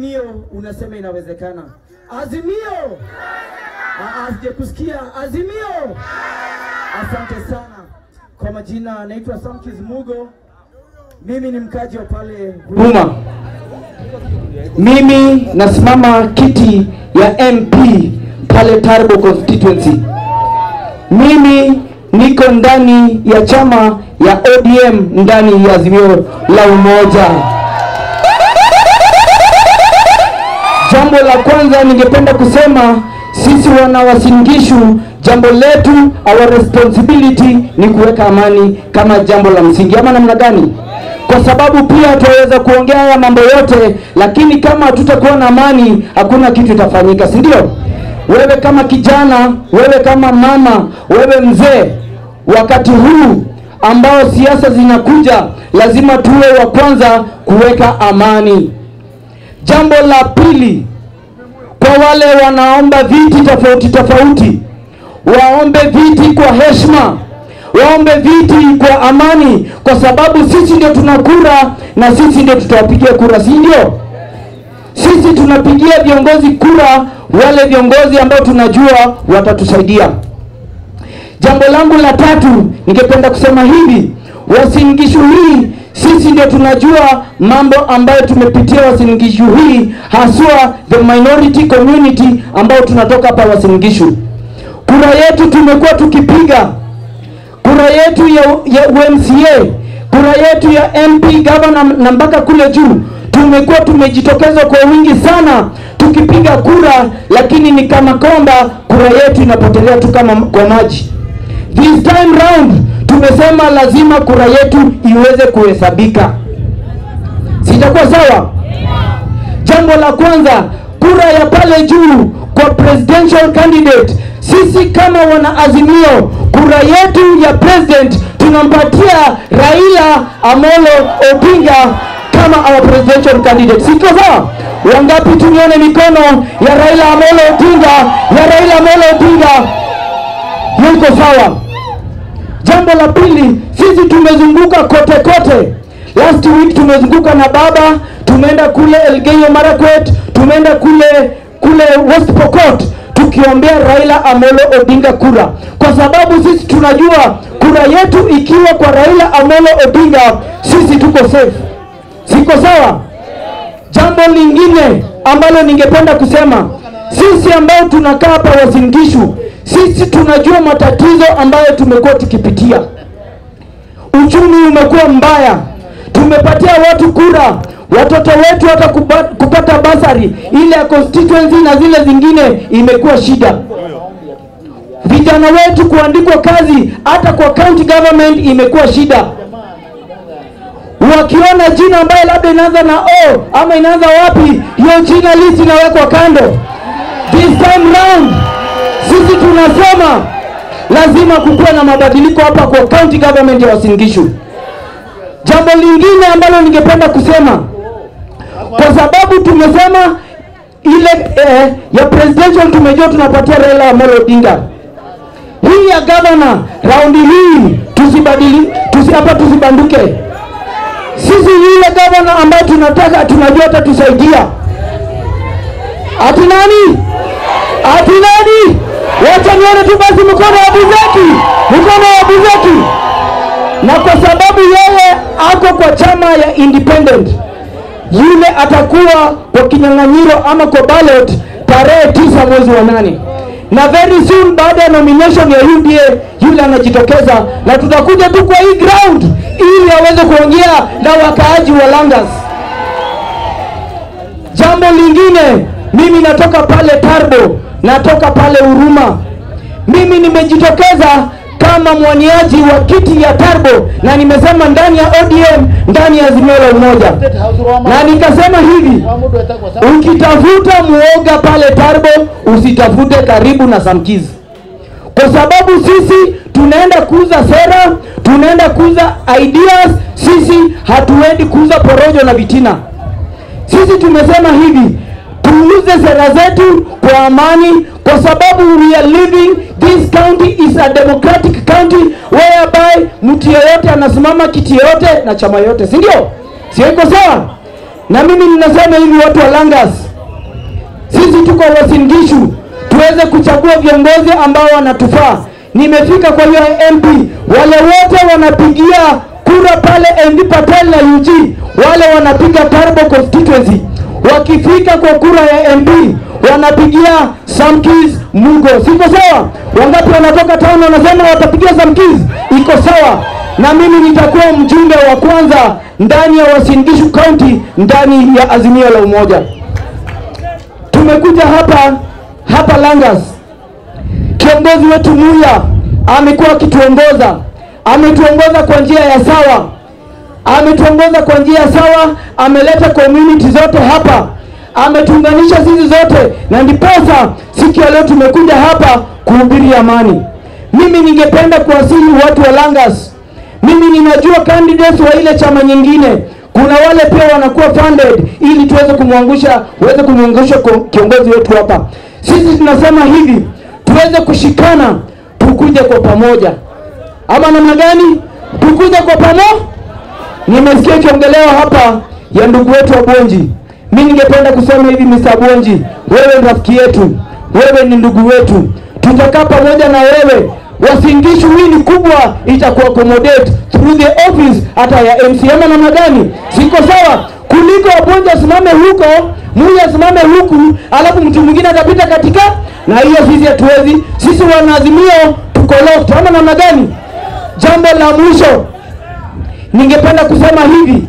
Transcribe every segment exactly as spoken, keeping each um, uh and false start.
Azimio unasema inawezekana. Azimio! Asije kusikia Azimio! Asante sana. Kwa majina naitwa Samkiz Mugo. Mimi ni mkaji wa pale Huruma. Mimi nasimama kiti ya M P pale Tarbo constituency. Mimi niko ndani ya chama ya O D M ndani ya Azimio la Umoja. Jambo la kwanza ningependa kusema, sisi wana Uasin Gishu, jambo letu, our responsibility ni kuweka amani kama jambo la msingi. Ama namna gani? Kwa sababu pia tuweza kuongea haya mambo yote, lakini kama hatutakuwa na amani hakuna kitu itafanyika, si ndio? Wewe kama kijana, wewe kama mama, wewe mzee, wakati huu ambao siasa zinakuja, lazima tuwe wa kwanza kuweka amani. Jambo la pili, kwa wale wanaomba viti tofauti tofauti, waombe viti kwa heshima, waombe viti kwa amani, kwa sababu sisi ndio tunakura na sisi ndio tutawapigia kura, si ndio? Sisi tunapigia viongozi kura, wale viongozi ambao tunajua watatusaidia. Jambo langu la tatu, ningependa kusema hivi, Uasin Gishu hii sisi ndio tunajua mambo ambayo tumepitia Uasin Gishu hii, haswa the minority community ambao tunatoka hapa Uasin Gishu. Kura yetu tumekuwa tukipiga, kura yetu ya, ya U M C A, kura yetu ya M P, governor na mpaka kule juu, tumekuwa tumejitokeza kwa wingi sana tukipiga kura, lakini ni kama kwamba kura yetu inapotelea tu kama kwa maji. This time round tumesema lazima kura yetu iweze kuhesabika. Sitakuwa sawa? Jambo la kwanza, kura ya pale juu kwa presidential candidate, sisi kama wana Azimio, kura yetu ya president tunampatia Raila Amolo Odinga kama our presidential candidate. Siko sawa? Wangapi tumione mikono ya Raila Amolo Odinga, ya Raila Amolo Odinga? Yuko sawa? Jambo la pili, sisi tumezunguka kote kote. Last week tumezunguka na baba, tumeenda kule Elgeyo Marakwet, tumeenda kule kule West Pokot tukiombea Raila Amolo Odinga kura, kwa sababu sisi tunajua kura yetu ikiwa kwa Raila Amolo Odinga, sisi tuko safe. Siko sawa? Jambo lingine ambalo ningependa kusema, sisi ambao tunakaa hapa Uasin Gishu, sisi tunajua matatizo ambayo tumekuwa tukipitia. Uchumi umekuwa mbaya, tumepatia watu kura, watoto wetu hata kupata basari ile ya constituency na zile zingine imekuwa shida. Vijana wetu kuandikwa kazi hata kwa county government imekuwa shida. Wakiona jina ambaye labda inaanza na O ama inaanza wapi, hiyo jina list inawekwa kando. This time round sisi tunasema lazima kukuwe na mabadiliko hapa kwa county government ya Uasin Gishu. Jambo lingine ambalo ningependa kusema, kwa sababu tumesema ile eh, ya presidential tumejua tunapatia Raila Amolo Odinga. Hii ya governor raundi hii tusibadili, tusi hapa tusibanduke. Sisi yule governor ambaye tunataka tunajua atatusaidia. Ati nani? Ati nani? Wacha nione tu basi mkono wa Buzeki, mkono wa Buzeki. Na kwa sababu yeye ako kwa chama ya independent, yule atakuwa kwa kinyang'anyiro ama kwa ballot tarehe tisa mwezi wa nane. Na very soon baada ya nomination ya U D A yule anajitokeza, na tutakuja tu kwa hii ground ili aweze kuongea na wakaaji wa Langas. Jambo lingine, mimi natoka pale Tarbo, natoka pale Huruma. Mimi nimejitokeza kama mwaniaji wa kiti ya Tarbo, na nimesema ndani ya O D M, ndani ya Azimio la Umoja. Na nikasema hivi, ukitafuta muoga pale Tarbo, usitafute karibu na Samkiz. Kwa sababu sisi tunaenda kuuza sera, tunaenda kuuza ideas, sisi hatuendi kuuza porojo na vitina. Sisi tumesema hivi, tuuze sera zetu kwa amani, kwa sababu we are living, this county is a democratic county whereby mtu yeyote anasimama kiti yote na chama yote, si ndio? Sio iko sawa? Na mimi ninasema hivi, watu wa Langas, sisi tuko Uasin Gishu, tuweze kuchagua viongozi ambao wanatufaa. Nimefika kwa hiyo M P, wale wote wanapigia kura pale M D Patel na U G, wale wanapiga Turbo constituency. Wakifika kwa kura ya M P, wanapigia Samkiz Mugo. Siko sawa? Wangapi wanatoka town wanasema watapigia Samkiz? Iko sawa. Na mimi nitakuwa mjumbe wa kwanza ndani ya Uasin Gishu County, ndani ya Azimio la Umoja. Tumekuja hapa hapa Langas. Kiongozi wetu Muya amekuwa akituongoza. Ametuongoza kwa njia ya sawa. Ametuongoza kwa njia sawa, ameleta community zote hapa. Ametuunganisha sisi zote, na ndiposa siku ya leo tumekuja hapa kuhubiri amani. Mimi ningependa kuwasihi watu wa Langas. Mimi ninajua candidates wa ile chama nyingine, kuna wale pia wanakuwa funded ili tuweze kumwangusha, uweze kumwangusha kiongozi wetu hapa. Sisi tunasema hivi, tuweze kushikana, tukuje kwa pamoja. Ama namna gani? Tukuje kwa pamoja. Nimesikia kiongelewa hapa ya ndugu wetu wa Bonji. Mimi ningependa kusema hivi, Mister Bonji, wewe ni rafiki yetu, wewe ni ndugu wetu. Tutakaa pamoja na wewe. Uasin Gishu hii ni kubwa, itakuwa accommodate through the office hata ya M C. Ama namna gani? Siko sawa? Kuliko Bonji asimame huko, Muya asimame huku, alafu mtu mwingine atapita katika, na hiyo sisi hatuwezi. Sisi wanaazimio tuko locked. Ama namna gani? Jambo la mwisho ningependa kusema hivi,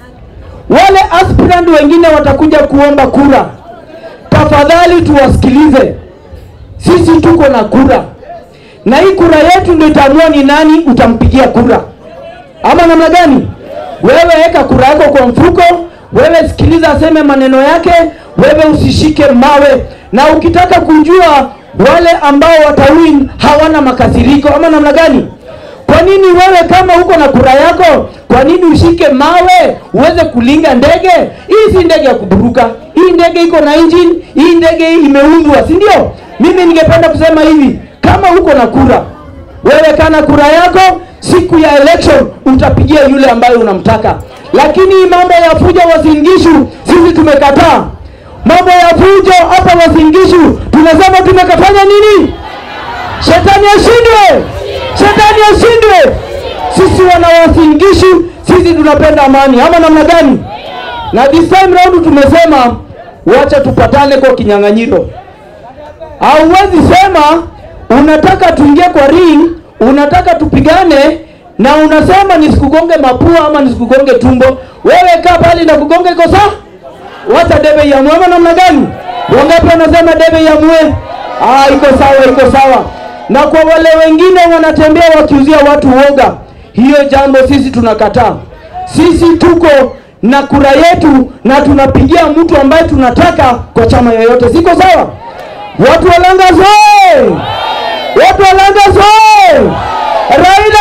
wale aspirant wengine watakuja kuomba kura, tafadhali tuwasikilize. Sisi tuko na kura, na hii kura yetu ndio itaamua ni nani utampigia kura. Ama namna gani? Wewe weka kura yako kwa mfuko, wewe sikiliza aseme maneno yake, wewe usishike mawe. Na ukitaka kujua wale ambao watawin hawana makasiriko, ama namna gani? Kwa nini wewe kama uko na kura yako, kwa nini ushike mawe uweze kulinga ndege? Hii si ndege ya kuburuka. Hii ndege iko na engine, hii ndege imeundwa, si ndio? Mimi ningependa kusema hivi, kama uko na kura, wewe kana kura yako, siku ya election utapigia yule ambaye unamtaka. Lakini mambo ya fujo Uasin Gishu sisi tumekataa. Mambo ya fujo hapa Uasin Gishu tunasema tumekafanya nini? Shetani ashindwe. Shetani ashindwe. Sisi wana Uasin Gishu, sisi tunapenda amani. Ama namna gani? Na this time round tumesema wacha tupatane kwa kinyang'anyiro. Hauwezi sema unataka tuingie kwa ring, unataka tupigane, na unasema nisikugonge mapua ama nisikugonge tumbo. Wewe kaa pale na kugonga iko sawa? Wacha debe ya mwe. Namna gani? Wangapi wanasema debe ya mwe? Ah, iko sawa, iko sawa. Na kwa wale wengine wanatembea wakiuzia watu woga, hiyo jambo sisi tunakataa. Sisi tuko na kura yetu na tunapigia mtu ambaye tunataka kwa chama yoyote. Siko sawa? Watu wa Langas wewe! Watu wa Langas wewe! Raila!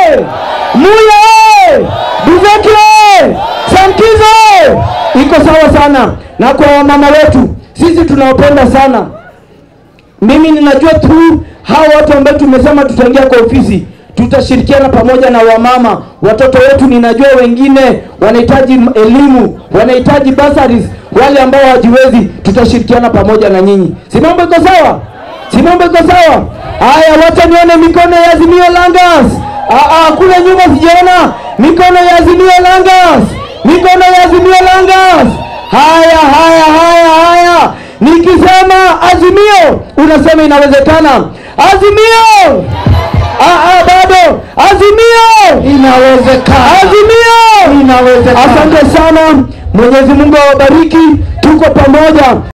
Muya! Buzeki! Samkiz! Iko sawa sana. Na kwa mama wetu, sisi tunawapenda sana. Mimi ninajua tu hao watu ambao tumesema tutaingia kwa ofisi, tutashirikiana pamoja na wamama. Watoto wetu ninajua wengine wanahitaji elimu, wanahitaji bursaries, wale ambao hawajiwezi, tutashirikiana pamoja na nyinyi. Si mambo iko sawa? Si mambo iko sawa? Haya, wacha nione mikono ya Azimio Langas. Ah ah, kule nyuma sijaona mikono ya Azimio Langas. Mikono ya Azimio Langas. Haya haya haya haya. Nikisema Azimio, unasema inawezekana. Azimio! Ah ah, bado. Azimio! Inawezekana. Azimio! Inawezekana. Asante sana. Mwenyezi Mungu awabariki. Tuko pamoja.